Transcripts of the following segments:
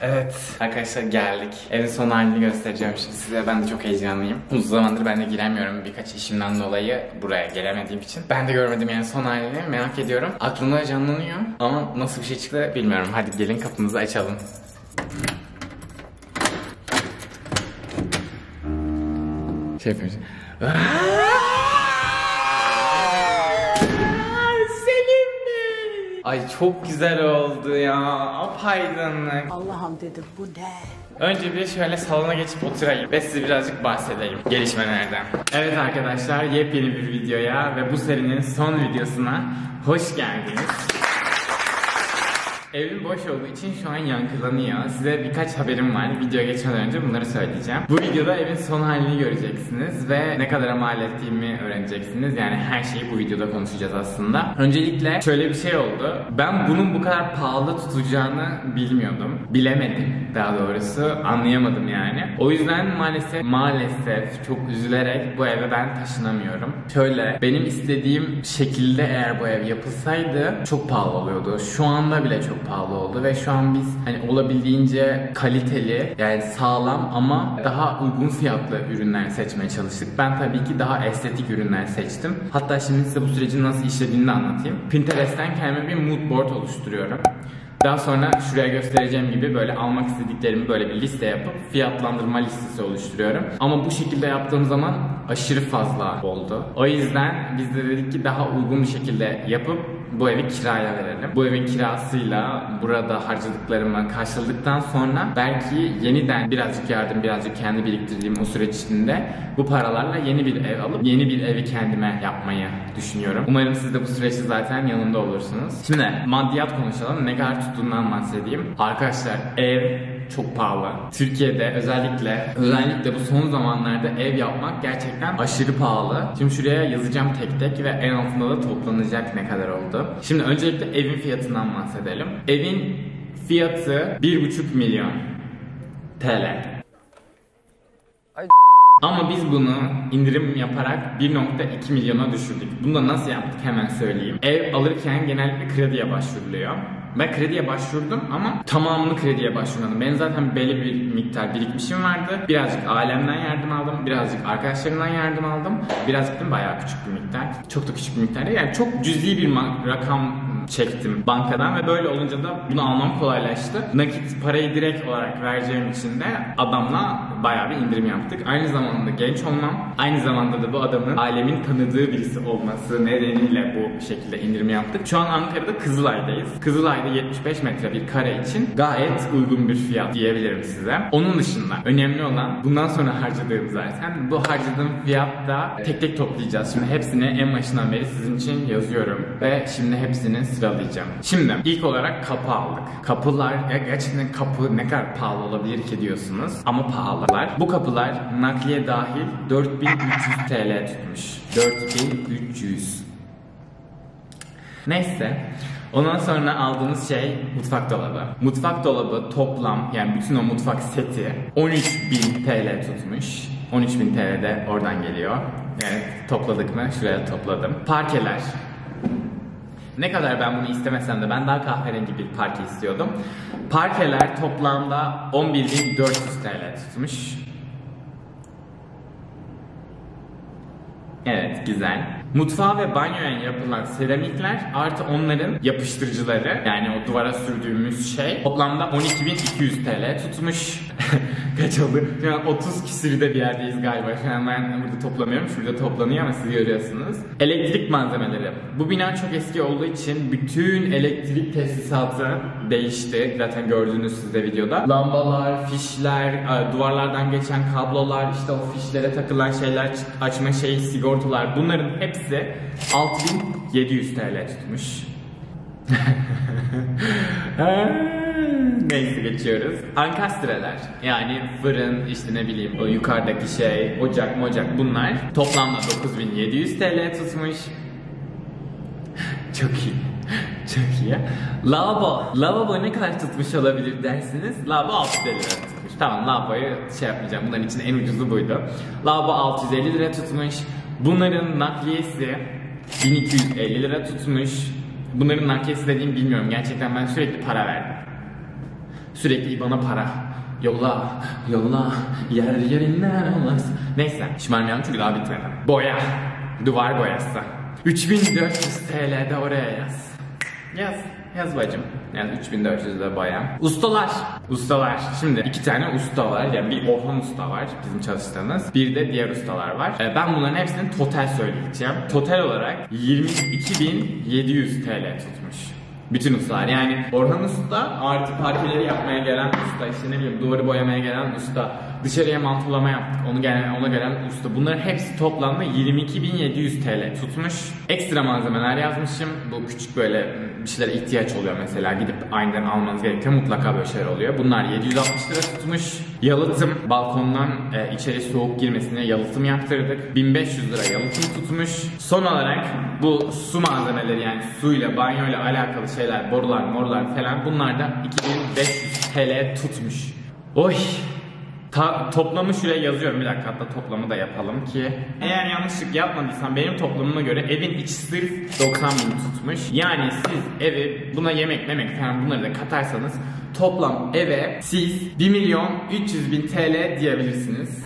Evet arkadaşlar geldik. Evin son halini göstereceğim şimdi size. Ben de çok heyecanlıyım. Uzun zamandır ben de giremiyorum birkaç işimden dolayı buraya gelemediğim için. Ben de görmedim yani son halini, merak ediyorum. Aklımda canlanıyor ama nasıl bir şey çıktı bilmiyorum. Hadi gelin kapımızı açalım. Şey yapıyoruz. Ay çok güzel oldu ya. Apaydınlık. Allah'ım dedim bu ne? Önce bir şöyle salona geçip oturayım ve size birazcık bahsedeyim gelişmelerden. Evet arkadaşlar, yepyeni bir videoya ve bu serinin son videosuna hoş geldiniz. Evim boş olduğu için şu an yankılanıyor. Size birkaç haberim var. Videoya geçmeden önce bunları söyleyeceğim. Bu videoda evin son halini göreceksiniz ve ne kadar mal ettiğimi öğreneceksiniz. Yani her şeyi bu videoda konuşacağız aslında. Öncelikle şöyle bir şey oldu. Ben bunun bu kadar pahalı tutacağını bilmiyordum. Bilemedim daha doğrusu. Anlayamadım yani. O yüzden maalesef çok üzülerek bu eve ben taşınamıyorum. Şöyle, benim istediğim şekilde eğer bu ev yapılsaydı çok pahalı oluyordu. Şu anda bile çok pahalı oldu ve şu an biz hani olabildiğince kaliteli, yani sağlam ama daha uygun fiyatlı ürünler seçmeye çalıştık. Ben tabii ki daha estetik ürünler seçtim. Hatta şimdi size bu sürecin nasıl işlediğini de anlatayım. Pinterest'ten kendime bir mood board oluşturuyorum. Daha sonra şuraya göstereceğim gibi böyle almak istediklerimi böyle bir liste yapıp fiyatlandırma listesi oluşturuyorum. Ama bu şekilde yaptığım zaman aşırı fazla oldu. O yüzden biz de dedik ki daha uygun bir şekilde yapıp bu evi kiraya verelim. Bu evin kirasıyla burada harcadıklarımı karşıladıktan sonra belki yeniden birazcık yardım, birazcık kendi biriktirdiğim o süreç içinde bu paralarla yeni bir ev alıp yeni bir evi kendime yapmayı düşünüyorum. Umarım siz de bu süreçte zaten yanımda olursunuz. Şimdi maddiyat konuşalım. Ne kadar tuttuğundan bahsedeyim. Arkadaşlar ev çok pahalı. Türkiye'de özellikle bu son zamanlarda ev yapmak gerçekten aşırı pahalı. Şimdi şuraya yazacağım tek tek ve en altında da toplanacak ne kadar oldu. Şimdi öncelikle evin fiyatından bahsedelim. Evin fiyatı 1,5 milyon TL. Ama biz bunu indirim yaparak 1,2 milyona düşürdük. Bunu da nasıl yaptık hemen söyleyeyim. Ev alırken genellikle krediye başvuruluyor. Ben krediye başvurdum ama tamamını krediye başvurmadım. Benim zaten belli bir miktar birikmişim vardı. Birazcık ailemden yardım aldım. Birazcık arkadaşlarımdan yardım aldım. Birazcık da bayağı küçük bir miktar. Çok da küçük bir miktar değil. Yani çok cüzi bir rakam çektim bankadan ve böyle olunca da bunu almam kolaylaştı. Nakit parayı direkt olarak vereceğim için de adamla bayağı bir indirim yaptık. Aynı zamanda genç olmam, aynı zamanda da bu adamın ailemin tanıdığı birisi olması nedeniyle bu şekilde indirim yaptık. Şu an Ankara'da Kızılay'dayız. Kızılay'da 75 metre bir kare için gayet uygun bir fiyat diyebilirim size. Onun dışında önemli olan bundan sonra harcadığım zaten. Bu harcadığım fiyatta tek tek toplayacağız. Şimdi hepsini en başından beri sizin için yazıyorum ve şimdi hepsini sıralayacağım. Şimdi ilk olarak kapı aldık. Kapılar gerçekten kapı ne kadar pahalı olabilir ki diyorsunuz ama pahalılar. Bu kapılar nakliye dahil 4300 TL tutmuş. 4300. Neyse. Ondan sonra aldığımız şey mutfak dolabı. Mutfak dolabı toplam yani bütün o mutfak seti 13.000 TL tutmuş. 13.000 TL de oradan geliyor. Evet, topladık mı? Şuraya topladım. Parkeler. Ne kadar ben bunu istemesem de ben daha kahverengi bir parke istiyordum. Parkeler toplamda 11.400 TL tutmuş. Evet, güzel. Mutfağa ve banyoya yapılan seramikler artı onların yapıştırıcıları, yani o duvara sürdüğümüz şey toplamda 12.200 TL tutmuş. Kaç oldu? Şu an 30 küsürde bir yerdeyiz galiba. Şu an ben burada toplamıyorum. Şurada toplanıyor ama siz görüyorsunuz. Elektrik malzemeleri. Bu bina çok eski olduğu için bütün elektrik tesisatı değişti. Zaten gördüğünüz siz de videoda. Lambalar, fişler, duvarlardan geçen kablolar, işte o fişlere takılan şeyler, açma şeyi, sigortalar, bunların hepsi 6.700 TL tutmuş. Neyse geçiyoruz. Ankastreler, yani fırın, işte ne bileyim o yukarıdaki şey, ocak mocak, bunlar toplamda 9.700 TL tutmuş. Çok iyi. Çok iyi. Lavabo ne kadar tutmuş olabilir dersiniz? Lavabo 650 lira tutmuş. Tamam, lavaboyu şey yapmayacağım. Bunların için en ucuzu buydu. Lavabo 650 lira tutmuş. Bunların nakliyesi 1250 lira tutmuş. Bunların nakliyesi dediğim bilmiyorum. Gerçekten ben sürekli para verdim. Sürekli bana para. Yolla, yolla, yer yerinden olmaz. Neyse, şımarmayalım çünkü daha bitmedi. Boya, duvar boyası. 3400 TL de oraya yaz. Yaz bacım. Yani 3400 de boya. Ustalar. Şimdi 2 tane usta var. Yani bir Orhan Usta var bizim çalıştığımız. Bir de diğer ustalar var. Ben bunların hepsini total söyleyeceğim. Total olarak 22.700 TL tutmuş. Bütün ustalar, yani Orhan Usta artı parkeleri yapmaya gelen usta, işte ne bileyim duvarı boyamaya gelen usta, dışarıya mantolama yaptık ona gelen usta, bunların hepsi toplamda 22.700 TL tutmuş. Ekstra malzemeler yazmışım. Bu küçük böyle bir şeylere ihtiyaç oluyor mesela, gidip aniden almanız gerekiyor, mutlaka böyle şeyler oluyor. Bunlar 760 lira tutmuş. Yalıtım, balkondan içeri soğuk girmesine yalıtım yaptırdık. 1500 lira yalıtım tutmuş. Son olarak bu su malzemeleri, yani suyla banyoyla alakalı şeyler, borular morlar falan, bunlar da 2500 TL tutmuş. Oy! Toplamı şuraya yazıyorum, bir dakika, hatta toplamı da yapalım ki eğer yanlışlık yapmadıysam benim toplamıma göre evin içi sırf 90.000 tutmuş. Yani siz evi buna yemek falan bunları da katarsanız toplam eve siz 1.300.000 TL diyebilirsiniz.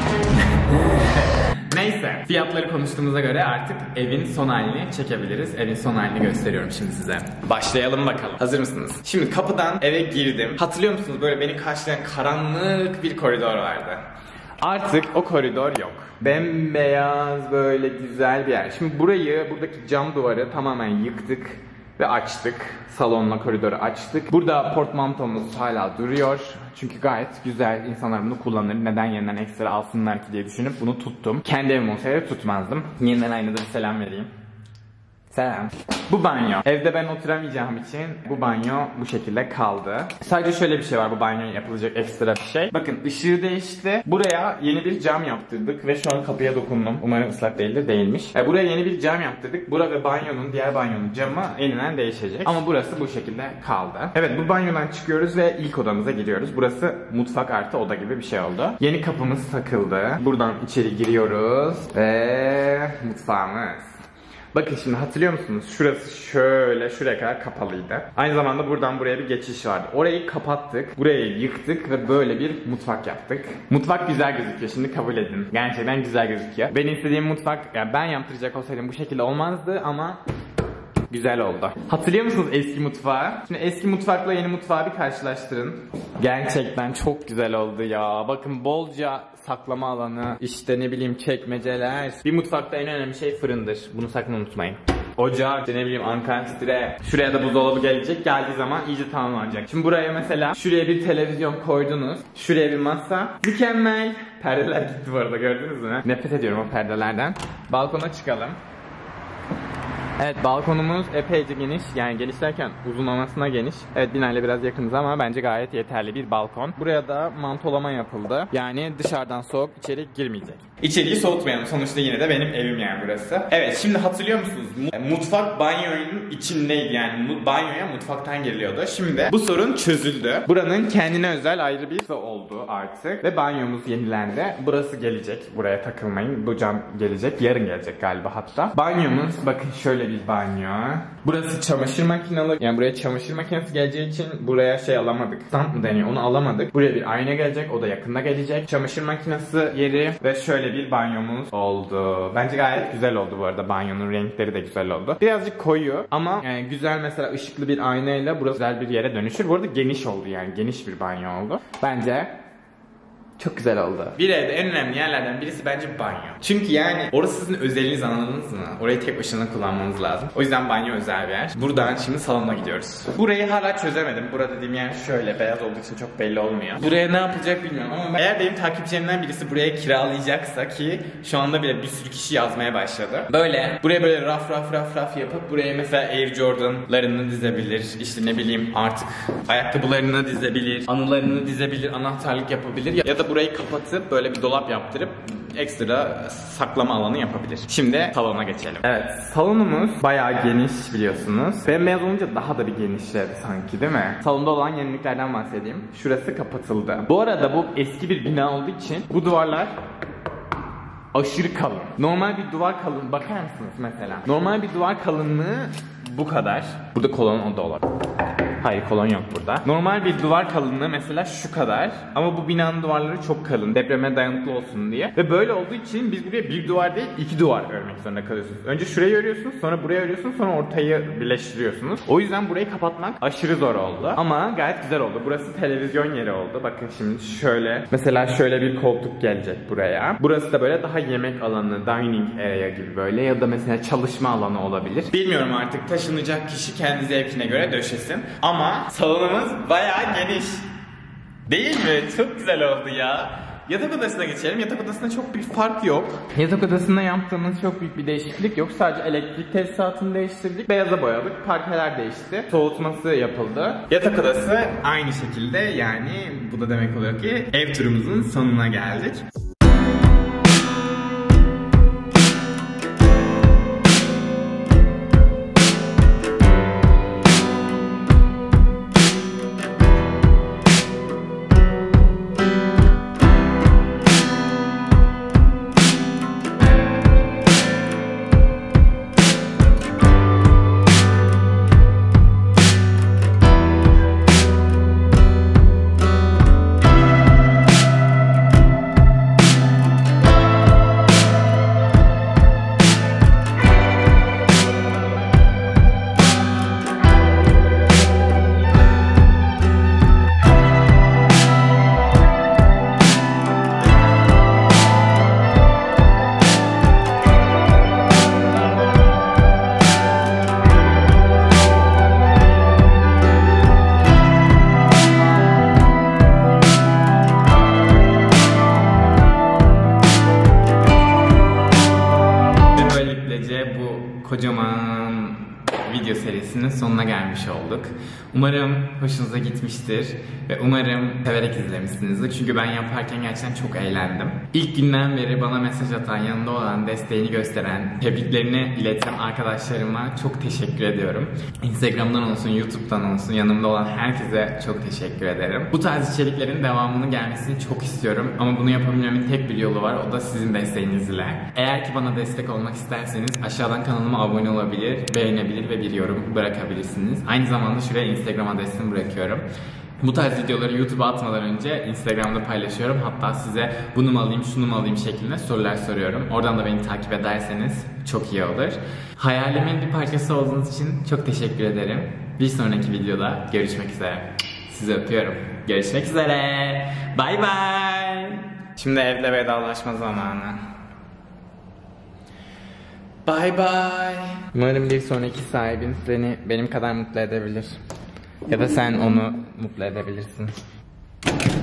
Neyse, fiyatları konuştuğumuza göre artık evin son halini çekebiliriz. Evin son halini gösteriyorum şimdi size. Başlayalım bakalım. Hazır mısınız? Şimdi kapıdan eve girdim. Hatırlıyor musunuz, böyle beni karşılayan karanlık bir koridor vardı. Artık o koridor yok. Bembeyaz, böyle güzel bir yer. Şimdi buradaki cam duvarı tamamen yıktık ve açtık. Salonla koridoru açtık. Burada portmantomuz hala duruyor. Çünkü gayet güzel, insanlar bunu kullanır. Neden yeniden ekstra alsınlar ki diye düşünüp bunu tuttum. Kendi evim olsaydı tutmazdım. Yeniden aynada bir selam vereyim. Selam. Bu banyo. Evde ben oturamayacağım için bu banyo bu şekilde kaldı. Sadece şöyle bir şey var bu banyoya yapılacak ekstra bir şey. Bakın ışığı değişti. Buraya yeni bir cam yaptırdık ve şu an kapıya dokundum. Umarım ıslak değildir, değilmiş. Buraya yeni bir cam yaptırdık. Bura ve diğer banyonun camı yeniden değişecek. Ama burası bu şekilde kaldı. Evet, bu banyodan çıkıyoruz ve ilk odamıza giriyoruz. Burası mutfak artı oda gibi bir şey oldu. Yeni kapımız takıldı. Buradan içeri giriyoruz ve mutfağımız. Bakın şimdi hatırlıyor musunuz? Şurası şöyle şuraya kadar kapalıydı. Aynı zamanda buradan buraya bir geçiş vardı. Orayı kapattık. Burayı yıktık ve böyle bir mutfak yaptık. Mutfak güzel gözüküyor. Şimdi kabul edin. Gerçekten güzel gözüküyor. Ben istediğim mutfak, yani ben yaptıracak olsaydım bu şekilde olmazdı ama güzel oldu. Hatırlıyor musunuz eski mutfağı? Şimdi eski mutfakla yeni mutfağı bir karşılaştırın. Gerçekten çok güzel oldu ya. Bakın bolca saklama alanı, işte ne bileyim çekmeceler. Bir mutfakta en önemli şey fırındır. Bunu sakın unutmayın. Ocak, işte ne bileyim ankantre. Şuraya da buzdolabı gelecek. Geldiği zaman iyice tamamlanacak. Şimdi buraya mesela şuraya bir televizyon koydunuz. Şuraya bir masa. Mükemmel. Perdeler gitti bu arada, gördünüz mü? Nefret ediyorum o perdelerden. Balkona çıkalım. Evet, balkonumuz epeyce geniş, yani geniş derken uzunlamasına geniş. Evet, binayla biraz yakınız ama bence gayet yeterli bir balkon. Buraya da mantolama yapıldı. Yani dışarıdan soğuk içeri girmeyecek. İçeriği soğutmayalım, sonuçta yine de benim evim yani burası. Evet, şimdi hatırlıyor musunuz? Mutfak banyonun içindeydi, yani banyoya mutfaktan giriliyordu. Şimdi bu sorun çözüldü. Buranın kendine özel ayrı bir oldu artık. Ve banyomuz yenilendi. Burası gelecek, buraya takılmayın. Bu cam gelecek, yarın gelecek galiba hatta. Banyomuz bakın şöyle bir banyo. Burası çamaşır makinesi. Yani buraya çamaşır makinesi geleceği için buraya şey alamadık. Stand mı deniyor? Onu alamadık. Buraya bir ayna gelecek. O da yakında gelecek. Çamaşır makinesi yeri ve şöyle bir banyomuz oldu. Bence gayet güzel oldu bu arada. Banyonun renkleri de güzel oldu. Birazcık koyu ama yani güzel, mesela ışıklı bir aynayla burası güzel bir yere dönüşür. Bu arada geniş oldu, yani geniş bir banyo oldu. Bence çok güzel oldu. Bir evde en önemli yerlerden birisi bence banyo. Çünkü yani orası sizin özelliğiniz, anladınız mı? Orayı tek başına kullanmanız lazım. O yüzden banyo özel bir yer. Buradan şimdi salona gidiyoruz. Burayı hala çözemedim. Burada dediğim yer şöyle beyaz olduğu için çok belli olmuyor. Buraya ne yapılacak bilmiyorum ama eğer benim takipçilerimden birisi buraya kiralayacaksa, ki şu anda bile bir sürü kişi yazmaya başladı. Buraya böyle raf yapıp buraya mesela Air Jordan'larını dizebilir. İşte ne bileyim artık ayakkabılarını dizebilir. Anılarını dizebilir. Anahtarlık yapabilir. Ya da burayı kapatıp böyle bir dolap yaptırıp ekstra saklama alanı yapabilir. Şimdi salona geçelim. Evet, salonumuz bayağı geniş biliyorsunuz. Bembeyaz olunca daha da bir genişledi sanki, değil mi? Salonda olan yeniliklerden bahsedeyim. Şurası kapatıldı. Bu arada bu eski bir bina olduğu için bu duvarlar aşırı kalın. Normal bir duvar kalın, bakar mısınız mesela? Normal bir duvar kalınlığı bu kadar. Burada kolon oda olabilir. Hayır, kolon yok burada. Normal bir duvar kalınlığı mesela şu kadar. Ama bu binanın duvarları çok kalın. Depreme dayanıklı olsun diye. Ve böyle olduğu için biz buraya bir duvar değil 2 duvar örmek zorunda kalıyorsunuz. Önce şurayı örüyorsunuz, sonra buraya örüyorsunuz, sonra ortayı birleştiriyorsunuz. O yüzden burayı kapatmak aşırı zor oldu. Ama gayet güzel oldu. Burası televizyon yeri oldu. Bakın şimdi şöyle. Mesela şöyle bir koltuk gelecek buraya. Burası da böyle daha yemek alanı, dining area gibi böyle. Ya da mesela çalışma alanı olabilir. Bilmiyorum artık, taşınacak kişi kendi zevkine göre döşesin. Ama salonumuz bayağı geniş. Değil mi? Çok güzel oldu ya. Yatak odasına geçelim. Yatak odasında çok bir fark yok. Yatak odasında yaptığımız çok büyük bir değişiklik yok. Sadece elektrik tesisatını değiştirdik. Beyaza boyadık. Parkeler değişti. Soğutması yapıldı. Yatak odası aynı şekilde, yani bu da demek oluyor ki ev turumuzun sonuna geldik. Kocaman video serisinin sonuna gelmiş olduk. Umarım hoşunuza gitmiştir ve umarım severek izlemişsinizdir. Çünkü ben yaparken gerçekten çok eğlendim. İlk günden beri bana mesaj atan, yanında olan, desteğini gösteren, tebriklerini ileten arkadaşlarıma çok teşekkür ediyorum. Instagram'dan olsun, YouTube'dan olsun, yanımda olan herkese çok teşekkür ederim. Bu tarz içeriklerin devamının gelmesini çok istiyorum. Ama bunu yapabilmemin tek bir yolu var. O da sizin desteğinizle. Eğer ki bana destek olmak isterseniz aşağıdan kanalıma abone olabilir, beğenebilir ve bir yorum bırakabilirsiniz. Aynı zamanda şuraya Instagram adresimi bırakıyorum. Bu tarz videoları YouTube'a atmadan önce Instagram'da paylaşıyorum. Hatta size bunu mu alayım, şunu mu alayım şeklinde sorular soruyorum. Oradan da beni takip ederseniz çok iyi olur. Hayalimin bir parçası olduğunuz için çok teşekkür ederim. Bir sonraki videoda görüşmek üzere. Sizi öpüyorum. Görüşmek üzere. Bay bay. Şimdi evle vedalaşma zamanı. Bye bye. Umarım bir sonraki sahibin seni benim kadar mutlu edebilir. Ya da sen onu mutlu edebilirsin.